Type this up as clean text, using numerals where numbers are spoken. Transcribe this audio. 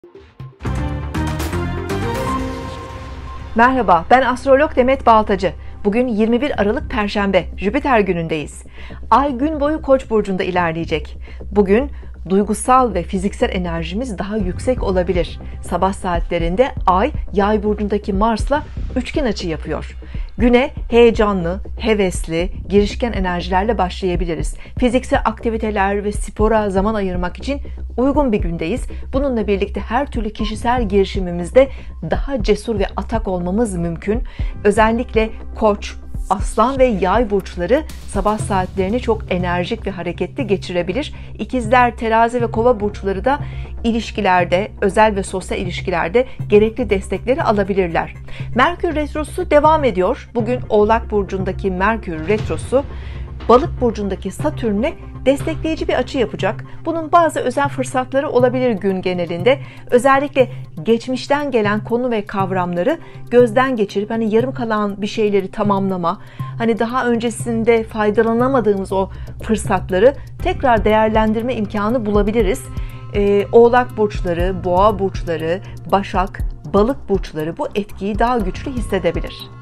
Merhaba, ben astrolog Demet Baltacı. Bugün 21 Aralık Perşembe, Jüpiter günündeyiz. Ay gün boyu Koç burcunda ilerleyecek. Bugün duygusal ve fiziksel enerjimiz daha yüksek olabilir. Sabah saatlerinde Ay, Yay burcundaki Mars'la üçgen açı yapıyor. Güne heyecanlı, hevesli, girişken enerjilerle başlayabiliriz. Fiziksel aktiviteler ve spora zaman ayırmak için uygun bir gündeyiz. Bununla birlikte her türlü kişisel girişimimizde daha cesur ve atak olmamız mümkün. Özellikle Koç, Aslan ve Yay burçları sabah saatlerini çok enerjik ve hareketli geçirebilir. İkizler, Terazi ve Kova burçları da ilişkilerde, özel ve sosyal ilişkilerde gerekli destekleri alabilirler. Merkür retrosu devam ediyor. Bugün Oğlak burcundaki Merkür retrosu Balık burcundaki Satürn'le destekleyici bir açı yapacak. Bunun bazı özel fırsatları olabilir gün genelinde. Özellikle geçmişten gelen konu ve kavramları gözden geçirip yarım kalan bir şeyleri tamamlama, daha öncesinde faydalanamadığımız o fırsatları tekrar değerlendirme imkanı bulabiliriz. Oğlak burçları, Boğa burçları, Başak, Balık burçları bu etkiyi daha güçlü hissedebilir.